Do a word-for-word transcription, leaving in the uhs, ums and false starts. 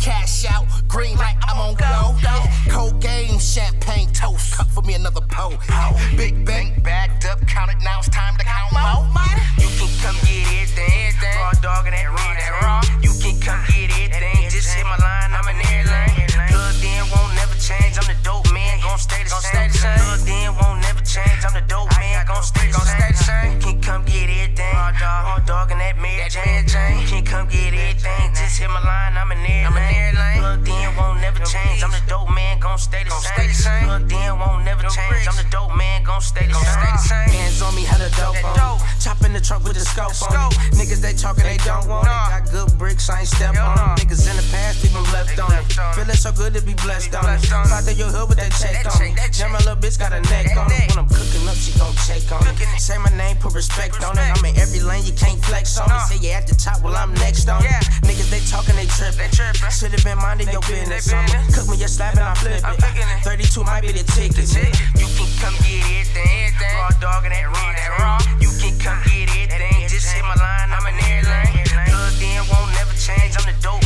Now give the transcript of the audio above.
cash out, green light, I'm on go. Cold game, champagne toast, cup for me another pole. Big bank, backed up, counted, now it's time to count more. You can come get everything, raw dog and that raw, that raw. You can come get everything, just hit my line, I'm in every lane. Plugged in, won't never change, I'm the dope man, gon' stay the same. Plugged in, won't never change, I'm the dope man, gon' stay the same. You can come get everything, raw dog and that Mary Jane. You can come get everything, just hit my line, I'm in every lane. Plugged in, won't never change, I'm the dope man, gon' stay the same. Plugged in, won't never change, I'm the dope man, gon' stay the same. Hands on me, hella dope on me. Chop in the truck with the scope on me. Niggas they talking, they don't want it. Got good bricks, I ain't step on them. Niggas in the past, leave them left on it. Feeling so good to be blessed on it. Fly through your hood with that check on me. Jam my little bitch got a neck on it. When I'm cooking up, she gon' check on it. Say my name, put respect on it. I'm in every lane, you can't flex on me. Say you at the top, well I'm next on it. Niggas they talking, they trippin'. Should've been minding your business. I'ma cook me a slab and I flip it. thirty-two might be the ticket. You can come get everything, raw dog and that raw, that raw. You can come get everything, just hit my line, I'm in every lane. Plugged in, won't never change, I'm the dope